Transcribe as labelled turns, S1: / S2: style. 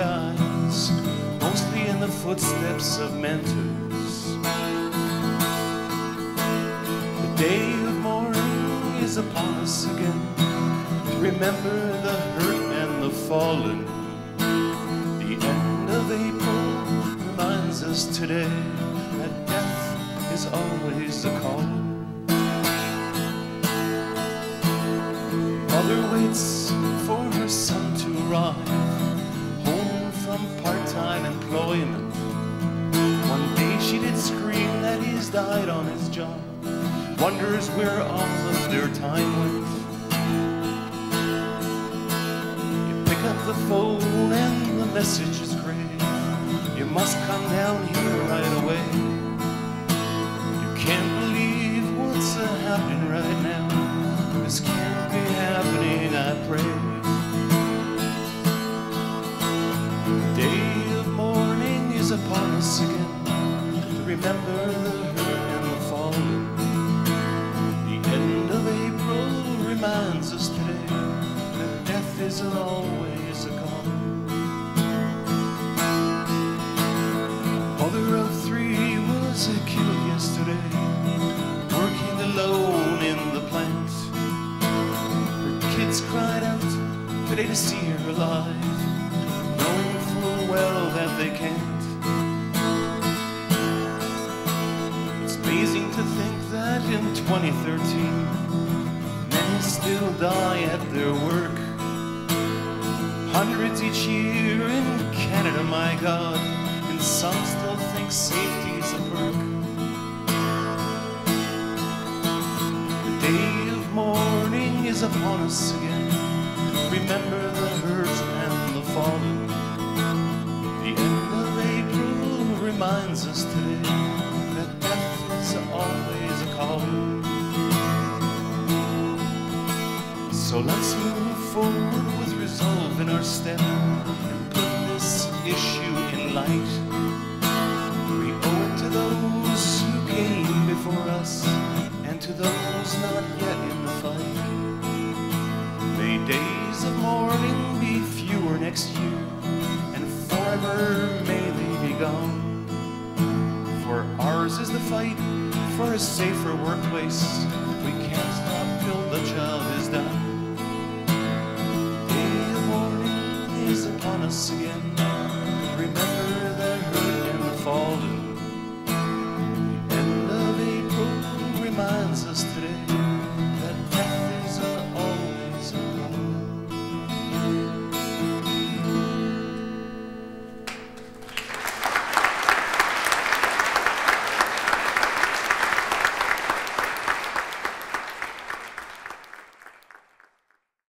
S1: guides, mostly in the footsteps of mentors. The day of mourning is upon us again, to remember the hurt and the fallen. The end of April reminds us today that death is always a call. Mother waits for her son to arrive, home from part-time employment. One day she did scream that he's died on his job, wonders where all of their time went. You pick up the phone and the message is grave, you must come down here right away. You can't believe what's happening right now, this can't be happening, I pray. The day of mourning is upon us again, to remember the hurt and the fallen. The end of April reminds us today that death is always a call. Mother of three was killed yesterday, working alone in the plant. Kids cried out today to see her alive, knowing full well that they can't. It's amazing to think that in 2013 men still die at their work. Hundreds each year in Canada, my God, and some still think safety's a perk. The day of mourning is upon us again, remember the hurt and the fallen. The end of April reminds us today that death is always a calling. So let's move forward with resolve in our step and put this issue in light. We owe it to those who came before us and to those not yet in the fight. May days of mourning be fewer next year, and forever may they be gone. For ours is the fight for a safer workplace. We can't stop till the job is done. Day of mourning is upon us again, remember the hurt and the fallen. The end of April reminds us